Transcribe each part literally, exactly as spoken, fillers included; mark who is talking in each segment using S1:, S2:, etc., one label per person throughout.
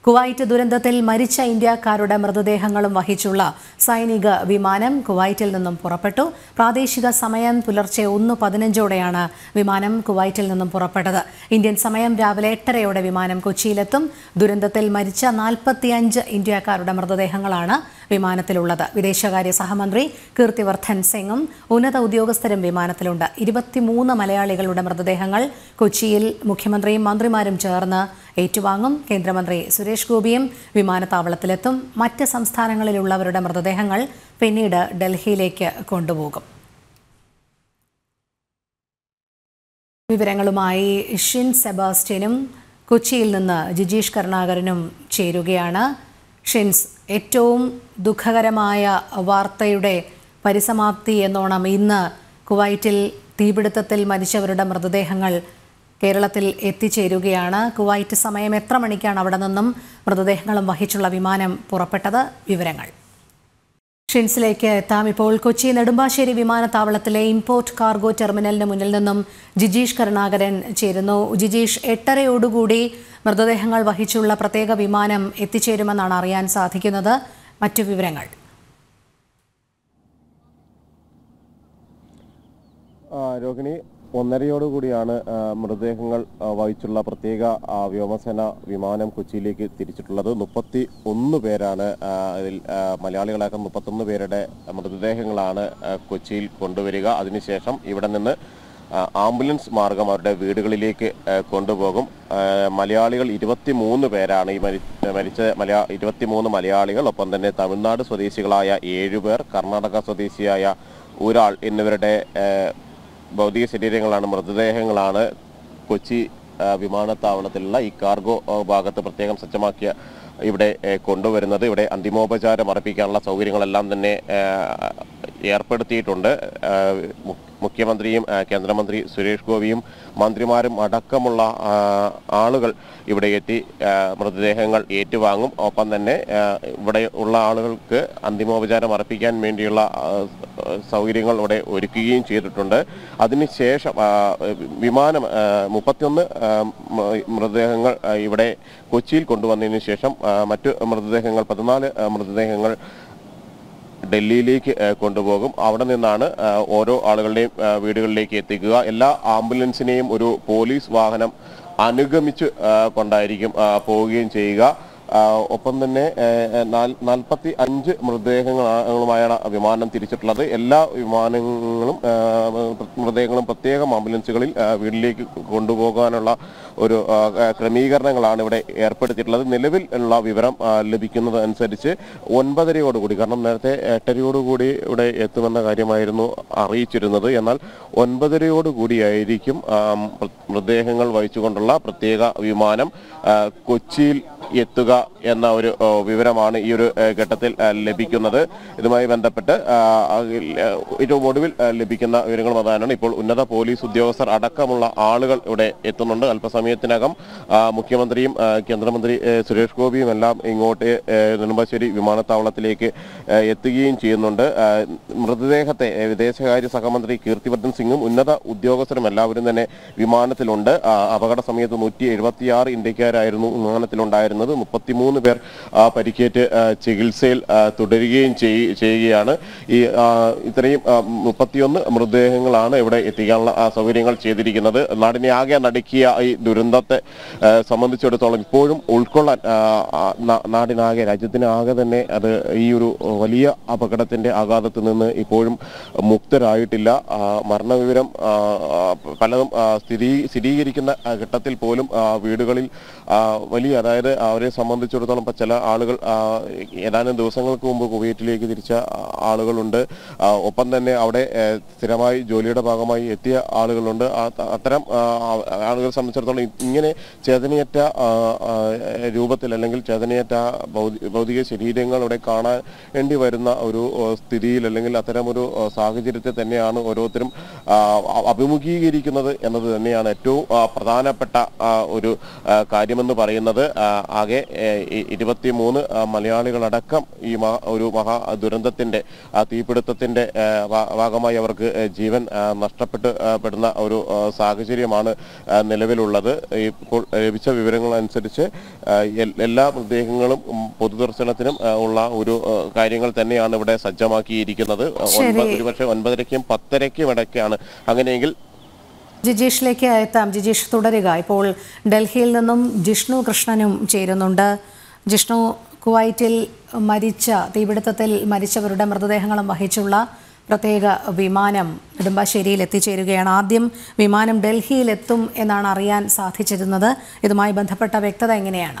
S1: Kuwait ദുരന്തത്തിൽ മരിച്ച ഇന്ത്യക്കാരുടെ മൃതദേഹങ്ങളും വഹിച്ചുള്ള സൈനിക വിമാനം കുവൈറ്റിൽ നിന്നും പുറപ്പെട്ടു. പ്രാദേശിക സമയം പുലർച്ചെ ഒന്ന് പതിനഞ്ചോടെയാണ് വിമാനം കുവൈറ്റിൽ നിന്നും പുറപ്പെട്ടത്. ഇന്ത്യൻ സമയം രാവിലെ എട്ടരയോടെ വിമാനം കൊച്ചിയിലെത്തും. ദുരന്തത്തിൽ മരിച്ച നാൽപ്പത്തിയഞ്ച് ഇന്ത്യക്കാരുടെ മൃതദേഹങ്ങളാണ് വിമാനത്തിലുള്ളത്. വിദേശകാര്യ സഹമന്ത്രി കീർത്തിവർദ്ധൻ സിംഗും ഉന്നത ഉദ്യോഗസ്ഥരും വിമാനത്തിലുണ്ട്. ഇരുപത്തിമൂന്ന് മലയാളികളുടെ മൃതദേഹങ്ങൾ കൊച്ചിയിൽ മുഖ്യമന്ത്രിയും മന്ത്രിമാരും ചേർന്ന് ഏറ്റുവാങ്ങും. കേന്ദ്രമന്ത്രി സുരേഷ് ഗോപിയും വിമാനത്താവളത്തിലെത്തും. മറ്റ് സംസ്ഥാനങ്ങളിലുള്ളവരുടെ മൃതദേഹങ്ങൾ പിന്നീട് ഡൽഹിയിലേക്ക് കൊണ്ടുപോകും. വിവരങ്ങളുമായി ഷിൻ സെബാസ്റ്റ്യനും കൊച്ചിയിൽ നിന്ന് ജിജീഷ് കരുണാകരനും ചേരുകയാണ്. ഷിൻസ്, ഏറ്റവും ദുഃഖകരമായ വാർത്തയുടെ പരിസമാപ്തി എന്നോണം ഇന്ന് കുവൈറ്റിൽ തീപിടുത്തത്തിൽ മരിച്ചവരുടെ മൃതദേഹങ്ങൾ കേരളത്തിൽ എത്തിച്ചേരുകയാണ്. കുവൈറ്റ് സമയം എത്ര മണിക്കാണ് അവിടെ നിന്നും മൃതദേഹങ്ങളും വഹിച്ചുള്ള വിമാനം പുറപ്പെട്ടത്? വിവരങ്ങൾ ഷിൻസിലേക്ക് എത്താം. ഇപ്പോൾ കൊച്ചി നെടുമ്പാശ്ശേരി വിമാനത്താവളത്തിലെ ഇമ്പോർട്ട് കാർഗോ ടെർമിനലിന് മുന്നിൽ നിന്നും ജിജീഷ് കരുണാകരൻ ചേരുന്നു. ജിജീഷ്, എട്ടരയോടുകൂടി മൃതദേഹങ്ങൾ വഹിച്ചുള്ള പ്രത്യേക വിമാനം എത്തിച്ചേരുമെന്നാണ് അറിയാൻ സാധിക്കുന്നത്. മറ്റു വിവരങ്ങൾ?
S2: രോഹിണി, ഒന്നരയോടുകൂടിയാണ് മൃതദേഹങ്ങൾ വഹിച്ചുള്ള പ്രത്യേക വ്യോമസേന വിമാനം കൊച്ചിയിലേക്ക് തിരിച്ചിട്ടുള്ളത്. മുപ്പത്തി ഒന്ന് പേരാണ് അതിൽ മലയാളികളാക്കാൻ മുപ്പത്തൊന്ന് പേരുടെ മൃതദേഹങ്ങളാണ് കൊച്ചിയിൽ കൊണ്ടുവരിക. അതിനുശേഷം ഇവിടെ നിന്ന് ആംബുലൻസ് മാർഗം അവരുടെ വീടുകളിലേക്ക് കൊണ്ടുപോകും. മലയാളികൾ ഇരുപത്തി മൂന്ന് പേരാണ് ഈ മരി മരിച്ച മലയാ ഇരുപത്തിമൂന്ന് മലയാളികൾ. ഒപ്പം തന്നെ തമിഴ്നാട് സ്വദേശികളായ ഏഴുപേർ, കർണാടക സ്വദേശിയായ ഒരാൾ എന്നിവരുടെ ഭൗതിക ശരീരങ്ങളാണ്, മൃതദേഹങ്ങളാണ് കൊച്ചി വിമാനത്താവളത്തിലുള്ള ഈ കാർഗോ ഭാഗത്ത് പ്രത്യേകം സജ്ജമാക്കിയ ഇവിടെ കൊണ്ടുവരുന്നത്. ഇവിടെ അന്തിമോപചാരം അർപ്പിക്കാനുള്ള സൗകര്യങ്ങളെല്ലാം തന്നെ ഏർപ്പെടുത്തിയിട്ടുണ്ട്. മുഖ്യമന്ത്രിയും കേന്ദ്രമന്ത്രി സുരേഷ് ഗോപിയും മന്ത്രിമാരും അടക്കമുള്ള ആളുകൾ ഇവിടെ എത്തി മൃതദേഹങ്ങൾ ഏറ്റുവാങ്ങും. ഒപ്പം തന്നെ ഇവിടെ ഉള്ള ആളുകൾക്ക് അന്തിമോപചാരം അർപ്പിക്കാൻ വേണ്ടിയുള്ള സൗകര്യങ്ങൾ ഇവിടെ ഒരുക്കുകയും ചെയ്തിട്ടുണ്ട്. അതിനുശേഷം വിമാനം മുപ്പത്തിയൊന്ന് മൃതദേഹങ്ങൾ ഇവിടെ കൊച്ചിയിൽ കൊണ്ടുവന്നതിന് ശേഷം മറ്റു മൃതദേഹങ്ങൾ പതിനാല് മൃതദേഹങ്ങൾ ഡൽഹിയിലേക്ക് കൊണ്ടുപോകും. അവിടെ നിന്നാണ് ഓരോ ആളുകളുടെയും വീടുകളിലേക്ക് എത്തിക്കുക. എല്ലാ ആംബുലൻസിനെയും ഒരു പോലീസ് വാഹനം അനുഗമിച്ച് കൊണ്ടായിരിക്കും പോവുകയും ചെയ്യുക. ഒപ്പം തന്നെ നാൽപ്പത്തി അഞ്ച് മൃതദേഹങ്ങളുമായാണ് വിമാനം തിരിച്ചിട്ടുള്ളത്. എല്ലാ വിമാനങ്ങളും മൃതദേഹങ്ങളും പ്രത്യേകം ആംബുലൻസുകളിൽ വീട്ടിലേക്ക് കൊണ്ടുപോകാനുള്ള ഒരു ക്രമീകരണങ്ങളാണ് ഇവിടെ ഏർപ്പെടുത്തിയിട്ടുള്ളത്. നിലവിൽ ഉള്ള വിവരം ലഭിക്കുന്നത് അനുസരിച്ച് ഒൻപതരയോടുകൂടി, കാരണം നേരത്തെ എട്ടരയോടുകൂടി ഇവിടെ എത്തുമെന്ന കാര്യമായിരുന്നു അറിയിച്ചിരുന്നത്. എന്നാൽ ഒൻപതരയോടുകൂടിയായിരിക്കും മൃതദേഹങ്ങൾ വഹിച്ചുകൊണ്ടുള്ള പ്രത്യേക വിമാനം കൊച്ചിയിൽ എത്തുക എന്ന ഒരു വിവരമാണ് ഈ ഒരു ഘട്ടത്തിൽ ലഭിക്കുന്നത്. ഇതുമായി ബന്ധപ്പെട്ട് ഏറ്റവും ഒടുവിൽ ലഭിക്കുന്ന വിവരങ്ങൾ അതാണ്. ഇപ്പോൾ ഉന്നത പോലീസ് ഉദ്യോഗസ്ഥർ അടക്കമുള്ള ആളുകൾ ഇവിടെ എത്തുന്നുണ്ട്. അല്പസമയത്തിനകം മുഖ്യമന്ത്രിയും കേന്ദ്രമന്ത്രി സുരേഷ് ഗോപിയും എല്ലാം ഇങ്ങോട്ട് നെടുമ്പാശ്ശേരി വിമാനത്താവളത്തിലേക്ക് എത്തുകയും ചെയ്യുന്നുണ്ട്. മൃതദേഹത്തെ വിദേശകാര്യ സഹമന്ത്രി കീർത്തിവർദ്ധൻ സിംഗും ഉന്നത ഉദ്യോഗസ്ഥരും എല്ലാവരും തന്നെ വിമാനത്തിലുണ്ട്. അപകട സമയത്ത് നൂറ്റി എഴുപത്തിയാറ് ഇന്ത്യക്കാരായിരുന്നു വിമാനത്തിലുണ്ടായിരുന്നത്. മുപ്പത്തിമൂന്ന് പേർ പരിക്കേറ്റ് ചികിത്സയിൽ തുടരുകയും ചെയ്യുകയാണ്. ഈ ഇത്രയും മുപ്പത്തിയൊന്ന് മൃതദേഹങ്ങളാണ് ഇവിടെ എത്തിക്കാനുള്ള സൗകര്യങ്ങൾ ചെയ്തിരിക്കുന്നത്. നാടിനെ ആകെ നടുക്കിയ ഈ ദുരന്തത്തെ സംബന്ധിച്ചിടത്തോളം ഇപ്പോഴും ഉൾക്കൊള്ളാൻ നാടിനാകെ, രാജ്യത്തിനാകെ തന്നെ അത് ഈ ഒരു വലിയ അപകടത്തിന്റെ ആഘാതത്തിൽ നിന്ന് ഇപ്പോഴും മുക്തരായിട്ടില്ല. മരണവിവരം പലതും സ്ഥിരീ സ്ഥിരീകരിക്കുന്ന ഘട്ടത്തിൽ പോലും വീടുകളിൽ വലിയ, അതായത് അവരെ സംബന്ധിച്ചിടത്തോളം ഇപ്പം ചില ആളുകൾ ഏതാനും ദിവസങ്ങൾക്ക് മുമ്പ് കുവൈറ്റിലേക്ക് തിരിച്ച ആളുകളുണ്ട്. ഒപ്പം തന്നെ അവിടെ സ്ഥിരമായി ജോലിയുടെ ഭാഗമായി എത്തിയ ആളുകളുണ്ട്. അത്തരം ആളുകളെ സംബന്ധിച്ചിടത്തോളം ഇങ്ങനെ ചേതനയേറ്റ രൂപത്തിൽ അല്ലെങ്കിൽ ചേതനയേറ്റ ഭൗതിക ശരീരങ്ങൾ ഇവിടെ കാണാൻ വേണ്ടി വരുന്ന ഒരു സ്ഥിതിയിൽ അല്ലെങ്കിൽ അത്തരമൊരു സാഹചര്യത്തെ തന്നെയാണ് ഓരോരുത്തരും അഭിമുഖീകരിക്കുന്നത് എന്നത് തന്നെയാണ് ഏറ്റവും പ്രധാനപ്പെട്ട ഒരു കാര്യമെന്ന് പറയുന്നത്. ആകെ ഇരുപത്തി മൂന്ന് മലയാളികളടക്കം ഈ ഒരു മഹാ ദുരന്തത്തിന്റെ തീപിടുത്തത്തിന്റെ ഭാഗമായി അവർക്ക് ജീവൻ നഷ്ടപ്പെട്ട് പെടുന്ന ഒരു സാഹചര്യമാണ് നിലവിലുള്ളത്. ഇപ്പോൾ ലഭിച്ച വിവരങ്ങളനുസരിച്ച് എല്ലാ മൃതദേഹങ്ങളും പൊതുദർശനത്തിനും ഉള്ള ഒരു കാര്യങ്ങൾ തന്നെയാണ് ഇവിടെ സജ്ജമാക്കിയിരിക്കുന്നത്. ഒരുപക്ഷെ ഒൻപതരയ്ക്കും പത്തരയ്ക്കും ഇടയ്ക്കാണ്. അങ്ങനെയെങ്കിൽ
S1: ജിജീഷിലേക്ക് എത്താം. ജിജീഷ് തുടരുക. ഇപ്പോൾ ഡൽഹിയിൽ നിന്നും ജിഷ്ണു കൃഷ്ണനും ചേരുന്നുണ്ട്. ജിഷ്ണു, കുവൈറ്റിൽ മരിച്ച തീപിടുത്തത്തിൽ മരിച്ചവരുടെ മൃതദേഹങ്ങളും വഹിച്ചുള്ള പ്രത്യേക വിമാനം നെടുമ്പാശ്ശേരിയിൽ എത്തിച്ചേരുകയാണ്. ആദ്യം വിമാനം ഡൽഹിയിലെത്തും എന്നാണ് അറിയാൻ സാധിച്ചിരുന്നത്. ഇതുമായി ബന്ധപ്പെട്ട വ്യക്തത എങ്ങനെയാണ്?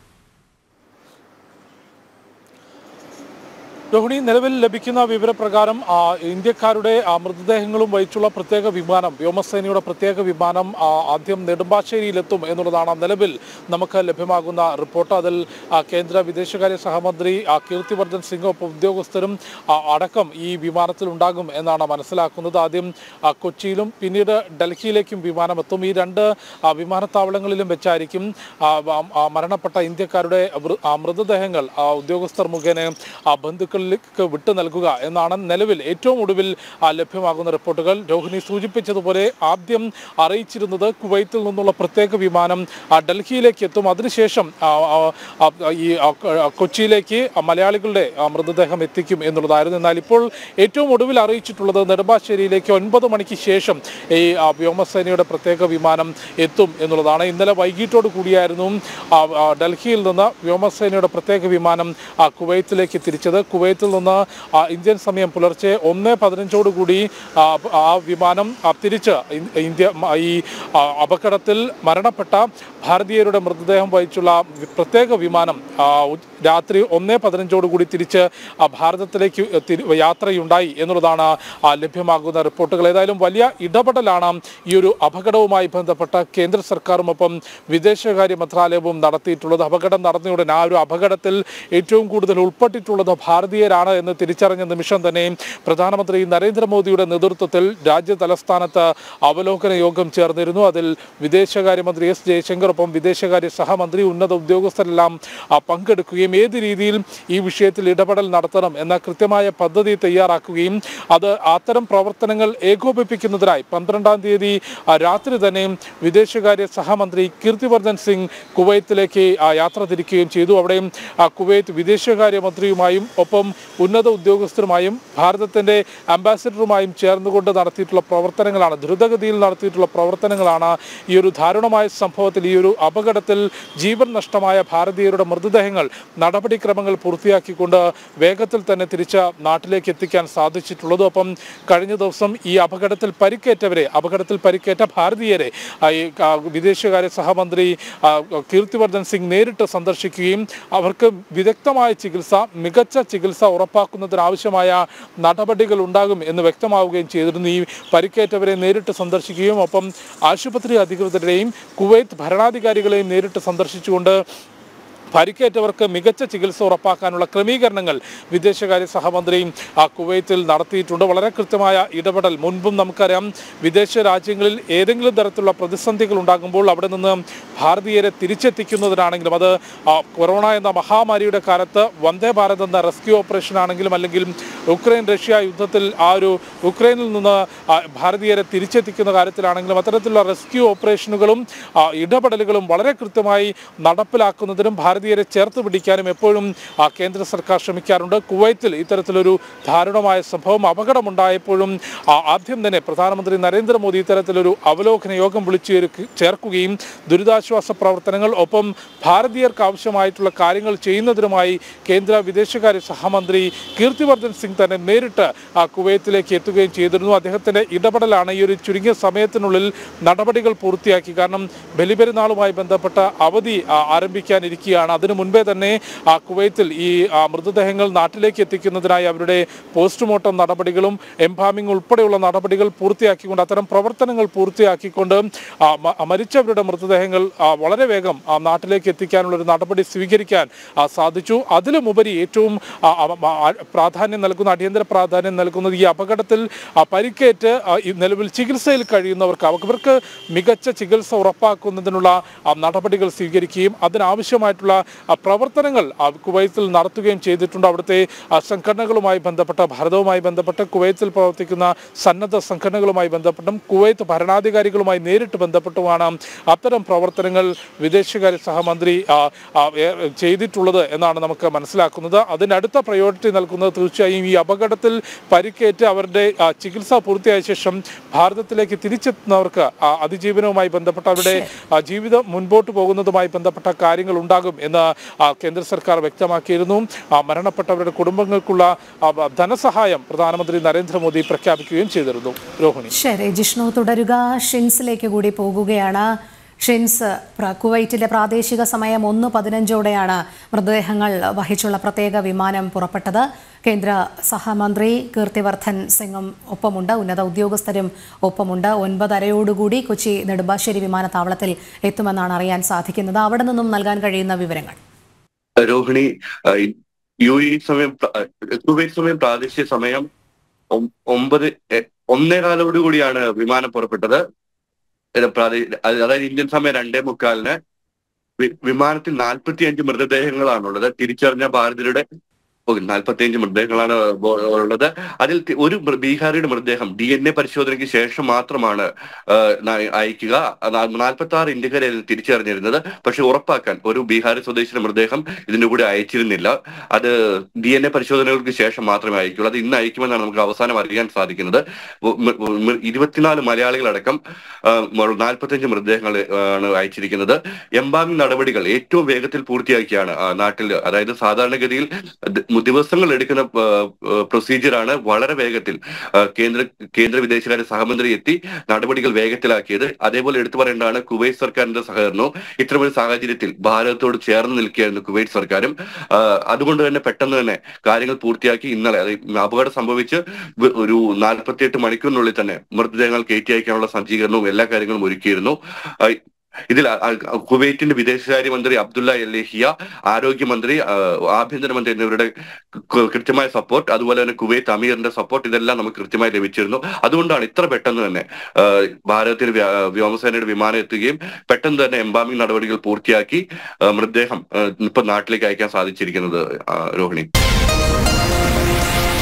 S3: രോഹിണി, നിലവിൽ ലഭിക്കുന്ന വിവരപ്രകാരം ഇന്ത്യക്കാരുടെ മൃതദേഹങ്ങളും വഹിച്ചുള്ള പ്രത്യേക വിമാനം, വ്യോമസേനയുടെ പ്രത്യേക വിമാനം ആദ്യം നെടുമ്പാശ്ശേരിയിലെത്തും എന്നുള്ളതാണ് നിലവിൽ നമുക്ക് ലഭ്യമാകുന്ന റിപ്പോർട്ട്. അതിൽ കേന്ദ്ര വിദേശകാര്യ സഹമന്ത്രി കീർത്തിവർദ്ധൻ സിംഗ് ഒപ്പം ഉദ്യോഗസ്ഥരും അടക്കം ഈ വിമാനത്തിൽ ഉണ്ടാകും എന്നാണ് മനസ്സിലാക്കുന്നത്. ആദ്യം കൊച്ചിയിലും പിന്നീട് ഡൽഹിയിലേക്കും വിമാനമെത്തും. ഈ രണ്ട് വിമാനത്താവളങ്ങളിലും വെച്ചായിരിക്കും മരണപ്പെട്ട ഇന്ത്യക്കാരുടെ മൃതദേഹങ്ങൾ ഉദ്യോഗസ്ഥർ മുഖേന ബന്ധുക്കൾ വിട്ടു നൽകുക എന്നാണ് നിലവിൽ ഏറ്റവും ഒടുവിൽ ലഭ്യമാകുന്ന റിപ്പോർട്ടുകൾ. രോഹിണി സൂചിപ്പിച്ചതുപോലെ ആദ്യം അറിയിച്ചിരുന്നത് കുവൈത്തിൽ നിന്നുള്ള പ്രത്യേക വിമാനം ഡൽഹിയിലേക്ക് എത്തും, അതിനുശേഷം ഈ കൊച്ചിയിലേക്ക് മലയാളികളുടെ മൃതദേഹം എത്തിക്കും എന്നുള്ളതായിരുന്നു. എന്നാൽ ഇപ്പോൾ ഏറ്റവും ഒടുവിൽ അറിയിച്ചിട്ടുള്ളത് നെടുമ്പാശ്ശേരിയിലേക്ക് ഒൻപത് മണിക്ക് ശേഷം ഈ വ്യോമസേനയുടെ പ്രത്യേക വിമാനം എത്തും എന്നുള്ളതാണ്. ഇന്നലെ വൈകിട്ടോട് കൂടിയായിരുന്നു ഡൽഹിയിൽ നിന്ന് വ്യോമസേനയുടെ പ്രത്യേക വിമാനം കുവൈത്തിലേക്ക് തിരിച്ചത്. കുവൈത്തിൽ നിന്ന് ഇന്ത്യൻ സമയം പുലർച്ചെ ഒന്ന് പതിനഞ്ചോടുകൂടി ആ വിമാനം തിരിച്ച് ഇന്ത്യ ഈ അപകടത്തിൽ മരണപ്പെട്ട ഭാരതീയരുടെ മൃതദേഹം വഹിച്ചുള്ള പ്രത്യേക വിമാനം രാത്രി ഒന്ന് പതിനഞ്ചോടുകൂടി തിരിച്ച് ഭാരതത്തിലേക്ക് യാത്രയുണ്ടായി എന്നുള്ളതാണ് ലഭ്യമാകുന്ന റിപ്പോർട്ടുകൾ. ഏതായാലും വലിയ ഇടപെടലാണ് ഈ ഒരു അപകടവുമായി ബന്ധപ്പെട്ട കേന്ദ്ര സർക്കാരും ഒപ്പം വിദേശകാര്യ മന്ത്രാലയവും നടത്തിയിട്ടുള്ളത്. അപകടം നടന്നയുടൻ ആ ഒരു അപകടത്തിൽ ഏറ്റവും കൂടുതൽ ഉൾപ്പെട്ടിട്ടുള്ളത് ഭാരതീയരാണ് എന്ന് തിരിച്ചറിഞ്ഞ നിമിഷം തന്നെ പ്രധാനമന്ത്രി നരേന്ദ്രമോദിയുടെ നേതൃത്വത്തിൽ രാജ്യ തലസ്ഥാനത്ത് അവലോകന യോഗം ചേർന്നിരുന്നു. അതിൽ വിദേശകാര്യമന്ത്രി എസ് ജയശങ്കർ ഒപ്പം വിദേശകാര്യ സഹമന്ത്രി ഉന്നത ഉദ്യോഗസ്ഥരെല്ലാം പങ്കെടുക്കുകയും ഏത് രീതിയിൽ ഈ വിഷയത്തിൽ ഇടപെടൽ നടത്തണം എന്ന കൃത്യമായ പദ്ധതി തയ്യാറാക്കുകയും അത് അത്തരം പ്രവർത്തനങ്ങൾ ഏകോപിപ്പിക്കുന്നതിനായി പന്ത്രണ്ടാം തീയതി രാത്രി തന്നെ വിദേശകാര്യ സഹമന്ത്രി കീർത്തിവർദ്ധൻ സിംഗ് കുവൈത്തിലേക്ക് യാത്ര തിരിക്കുകയും ചെയ്തു. അവിടെയും കുവൈത്ത് വിദേശകാര്യ മന്ത്രിയുമായും ഒപ്പം ഉന്നത ഉദ്യോഗസ്ഥരുമായും ഭാരതത്തിൻ്റെ അംബാസിഡറുമായും ചേർന്നുകൊണ്ട് നടത്തിയിട്ടുള്ള പ്രവർത്തനങ്ങളാണ്, ദ്രുതഗതിയിൽ നടത്തിയിട്ടുള്ള പ്രവർത്തനങ്ങളാണ് ഈ ഒരു ദാരുണമായ സംഭവത്തിൽ, ഈ ഒരു അപകടത്തിൽ ജീവൻ നഷ്ടമായ ഭാരതീയരുടെ മൃതദേഹങ്ങൾ നടപടിക്രമങ്ങൾ പൂർത്തിയാക്കിക്കൊണ്ട് വേഗത്തിൽ തന്നെ തിരിച്ച് നാട്ടിലേക്ക് എത്തിക്കാൻ സാധിച്ചിട്ടുള്ളത്. ഒപ്പം കഴിഞ്ഞ ദിവസം ഈ അപകടത്തിൽ പരിക്കേറ്റവരെ അപകടത്തിൽ പരിക്കേറ്റ ഭാരതീയരെ വിദേശകാര്യ സഹമന്ത്രി കീർത്തിവർദ്ധൻ സിംഗ് നേരിട്ട് സന്ദർശിക്കുകയും അവർക്ക് വിദഗ്ധമായ ചികിത്സ, മികച്ച ചികിത്സ ഉറപ്പാക്കുന്നതിനാവശ്യമായ നടപടികൾ ഉണ്ടാകും എന്ന് വ്യക്തമാവുകയും ചെയ്തിരുന്നു. ഈ പരിക്കേറ്റവരെ നേരിട്ട് സന്ദർശിക്കുകയും ഒപ്പം ആശുപത്രി അധികൃതരെയും കുവൈത്ത് ഭരണാധികാരികളെയും നേരിട്ട് സന്ദർശിച്ചുകൊണ്ട് പരിക്കേറ്റവർക്ക് മികച്ച ചികിത്സ ഉറപ്പാക്കാനുള്ള ക്രമീകരണങ്ങൾ വിദേശകാര്യ സഹമന്ത്രി കുവൈത്തിൽ നടത്തിയിട്ടുണ്ട്. വളരെ കൃത്യമായ ഇടപെടൽ. മുൻപും നമുക്കറിയാം, വിദേശ രാജ്യങ്ങളിൽ ഏതെങ്കിലും തരത്തിലുള്ള പ്രതിസന്ധികൾ ഉണ്ടാകുമ്പോൾ അവിടെ നിന്ന് ഭാരതീയരെ തിരിച്ചെത്തിക്കുന്നതിനാണെങ്കിലും, അത് കൊറോണ എന്ന മഹാമാരിയുടെ കാലത്ത് വന്ദേ ഭാരത് എന്ന റെസ്ക്യൂ ഓപ്പറേഷൻ ആണെങ്കിലും, അല്ലെങ്കിൽ ഉക്രൈൻ റഷ്യ യുദ്ധത്തിൽ ആ ഒരു ഉക്രൈനിൽ നിന്ന് ഭാരതീയരെ തിരിച്ചെത്തിക്കുന്ന കാര്യത്തിലാണെങ്കിലും അത്തരത്തിലുള്ള റെസ്ക്യൂ ഓപ്പറേഷനുകളും ഇടപെടലുകളും വളരെ കൃത്യമായി നടപ്പിലാക്കുന്നതിനും ഭാരതീയരെ ചേർത്ത് പിടിക്കാനും എപ്പോഴും കേന്ദ്ര സർക്കാർ ശ്രമിക്കാറുണ്ട്. കുവൈത്തിൽ ഇത്തരത്തിലൊരു ദാരുണമായ സംഭവം, അപകടമുണ്ടായപ്പോഴും ആദ്യം തന്നെ പ്രധാനമന്ത്രി നരേന്ദ്രമോദി ഇത്തരത്തിലൊരു അവലോകന യോഗം വിളിച്ചു ചേർക്കുകയും ദുരിതാശ്വാസ പ്രവർത്തനങ്ങൾ ഒപ്പം ഭാരതീയർക്ക് ആവശ്യമായിട്ടുള്ള കാര്യങ്ങൾ ചെയ്യുന്നതിനുമായി കേന്ദ്ര വിദേശകാര്യ സഹമന്ത്രി കീർത്തിവർദ്ധൻ സിംഗ് തന്നെ നേരിട്ട് കുവൈത്തിലേക്ക് എത്തുകയും ചെയ്തിരുന്നു. അദ്ദേഹത്തിൻ്റെ ഇടപെടലാണ് ഈ ഒരു ചുരുങ്ങിയ സമയത്തിനുള്ളിൽ നടപടികൾ പൂർത്തിയാക്കി. കാരണം ബലിപെരുന്നാളുമായി ബന്ധപ്പെട്ട അവധി ആരംഭിക്കാനിരിക്കുകയാണ്. അതിനു മുൻപേ തന്നെ കുവൈത്തിൽ ഈ മൃതദേഹങ്ങൾ നാട്ടിലേക്ക് എത്തിക്കുന്നതിനായി അവരുടെ പോസ്റ്റ്മോർട്ടം നടപടികളും എംബാമിംഗ് ഉൾപ്പെടെയുള്ള നടപടികൾ പൂർത്തിയാക്കിക്കൊണ്ട് അത്തരം പ്രവർത്തനങ്ങൾ പൂർത്തിയാക്കിക്കൊണ്ട് മരിച്ചവരുടെ മൃതദേഹങ്ങൾ വളരെ വേഗം നാട്ടിലേക്ക് എത്തിക്കാനുള്ള ഒരു നടപടി സ്വീകരിക്കാൻ സാധിച്ചു. അതിലുമുപരി ഏറ്റവും പ്രാധാന്യം നൽകുന്ന, അടിയന്തര പ്രാധാന്യം നൽകുന്നത് ഈ അപകടത്തിൽ പരിക്കേറ്റ് നിലവിൽ ചികിത്സയിൽ കഴിയുന്നവർക്ക് അവർക്ക് മികച്ച ചികിത്സ ഉറപ്പാക്കുന്നതിനുള്ള നടപടികൾ സ്വീകരിക്കുകയും അതിനാവശ്യമായിട്ടുള്ള പ്രവർത്തനങ്ങൾ കുവൈത്തിൽ നടത്തുകയും ചെയ്തിട്ടുണ്ട്. അവിടുത്തെ സംഘടനകളുമായി ബന്ധപ്പെട്ട ഭാരതവുമായി ബന്ധപ്പെട്ട് കുവൈത്തിൽ പ്രവർത്തിക്കുന്ന സന്നദ്ധ സംഘടനകളുമായി ബന്ധപ്പെട്ടും കുവൈത്ത് ഭരണാധികാരികളുമായി നേരിട്ട് ബന്ധപ്പെട്ടുമാണ് അത്തരം പ്രവർത്തനങ്ങൾ വിദേശകാര്യ സഹമന്ത്രി ചെയ്തിട്ടുള്ളത് എന്നാണ് നമുക്ക് മനസ്സിലാക്കുന്നത്. അതിനടുത്ത പ്രയോറിറ്റി നൽകുന്നത് തീർച്ചയായും ഈ അപകടത്തിൽ പരിക്കേറ്റ് അവരുടെ ചികിത്സ പൂർത്തിയായ ശേഷം ഭാരതത്തിലേക്ക് തിരിച്ചെത്തുന്നവർക്ക് അതിജീവനവുമായി ബന്ധപ്പെട്ട അവരുടെ ജീവിതം മുൻപോട്ട് പോകുന്നതുമായി ബന്ധപ്പെട്ട കാര്യങ്ങൾ ഉണ്ടാകും എന്ന് കേന്ദ്ര സർക്കാർ വ്യക്തമാക്കിയിരുന്നു. മരണപ്പെട്ടവരുടെ കുടുംബങ്ങൾക്കുള്ള ധനസഹായം പ്രധാനമന്ത്രി നരേന്ദ്രമോദി പ്രഖ്യാപിക്കുകയും ചെയ്തിരുന്നു. രോഹിണി.
S1: ശരി ജിഷ്ണു, തുടരുക. ഷിൻസിലേക്ക് കൂടി പോകുകയാണ്. ഷിൻസ്, കുവൈറ്റിലെ പ്രാദേശിക സമയം ഒന്ന് പതിനഞ്ചോടെയാണ് മൃതദേഹങ്ങൾ വഹിച്ചുള്ള പ്രത്യേക വിമാനം പുറപ്പെട്ടത്. കേന്ദ്ര സഹമന്ത്രി കീർത്തിവർദ്ധൻ സിംഗും ഒപ്പമുണ്ട്, ഉന്നത ഉദ്യോഗസ്ഥരും ഒപ്പമുണ്ട്. ഒൻപതരയോടുകൂടി കൊച്ചി നെടുമ്പാശ്ശേരി വിമാനത്താവളത്തിൽ എത്തുമെന്നാണ് അറിയാൻ സാധിക്കുന്നത്. അവിടെ നിന്നും നൽകാൻ കഴിയുന്ന വിവരങ്ങൾ.
S4: രോഹിണി, യു എ സമയം കുവൈറ്റ് സമയം പ്രാദേശിക സമയം ഒമ്പത് ഒന്നേകാലോടുകൂടിയാണ് വിമാനം പുറപ്പെട്ടത്. അതായത് ഇന്ത്യൻ സമയം രണ്ടേ മുക്കാലിന് വിമാനത്തിൽ നാൽപ്പത്തി അഞ്ച് മൃതദേഹങ്ങളാണുള്ളത്. തിരിച്ചറിഞ്ഞ ഭാരതീയരുടെ നാൽപ്പത്തിയഞ്ച് മൃതദേഹങ്ങളാണ് ഉള്ളത്. അതിൽ ഒരു ബീഹാറിയുടെ മൃതദേഹം ഡി എൻ എ പരിശോധനയ്ക്ക് ശേഷം മാത്രമാണ് അയക്കുക. നാൽപ്പത്തി ആറ് ഇന്ത്യക്കാരെ തിരിച്ചറിഞ്ഞിരുന്നത്. പക്ഷെ ഉറപ്പാക്കാൻ ഒരു ബീഹാറി സ്വദേശിയുടെ മൃതദേഹം ഇതിന്റെ കൂടെ അയച്ചിരുന്നില്ല. അത് ഡി എൻ എ പരിശോധനകൾക്ക് ശേഷം മാത്രമേ അയക്കുള്ളൂ. അത് ഇന്ന് അയക്കുമെന്നാണ് നമുക്ക് അവസാനം അറിയാൻ സാധിക്കുന്നത്. ഇരുപത്തിനാല് മലയാളികളടക്കം നാൽപ്പത്തിയഞ്ച് മൃതദേഹങ്ങൾ ആണ് അയച്ചിരിക്കുന്നത്. എംബാമിംഗ് നടപടികൾ ഏറ്റവും വേഗത്തിൽ പൂർത്തിയാക്കിയാണ് നാട്ടിൽ, അതായത് സാധാരണഗതിയിൽ ദിവസങ്ങൾ എടുക്കുന്ന പ്രൊസീജിയറാണ് വളരെ വേഗത്തിൽ കേന്ദ്ര കേന്ദ്ര വിദേശകാര്യ സഹമന്ത്രി എത്തി നടപടികൾ വേഗത്തിലാക്കിയത്. അതേപോലെ എടുത്തു പറയേണ്ടതാണ് കുവൈറ്റ് സർക്കാരിന്റെ സഹകരണവും. ഇത്തരമൊരു സാഹചര്യത്തിൽ ഭാരതത്തോട് ചേർന്ന് നിൽക്കുകയായിരുന്നു കുവൈറ്റ് സർക്കാരും. അതുകൊണ്ട് തന്നെ പെട്ടെന്ന് തന്നെ കാര്യങ്ങൾ പൂർത്തിയാക്കി ഇന്നലെ അപകടം സംഭവിച്ച് ഒരു നാൽപ്പത്തിയെട്ട് മണിക്കൂറിനുള്ളിൽ തന്നെ മൃതദേഹങ്ങൾ കയറ്റി അയക്കാനുള്ള സജ്ജീകരണവും എല്ലാ കാര്യങ്ങളും ഒരുക്കിയിരുന്നു. ഇതിൽ കുവൈറ്റിന്റെ വിദേശകാര്യമന്ത്രി അബ്ദുള്ള എല്ലേഹിയ, ആരോഗ്യമന്ത്രി, ആഭ്യന്തരമന്ത്രി എന്നിവരുടെ കൃത്യമായ സപ്പോർട്ട്, അതുപോലെ തന്നെ കുവൈറ്റ് അമീറിന്റെ സപ്പോർട്ട്, ഇതെല്ലാം നമുക്ക് കൃത്യമായി ലഭിച്ചിരുന്നു. അതുകൊണ്ടാണ് ഇത്ര പെട്ടെന്ന് തന്നെ ഭാരതത്തിന് വ്യോമസേനയുടെ വിമാനം എത്തുകയും പെട്ടെന്ന് തന്നെ എംബാമിംഗ് നടപടികൾ പൂർത്തിയാക്കി മൃതദേഹം ഇപ്പൊ നാട്ടിലേക്ക് അയക്കാൻ സാധിച്ചിരിക്കുന്നത്. രോഹിണി.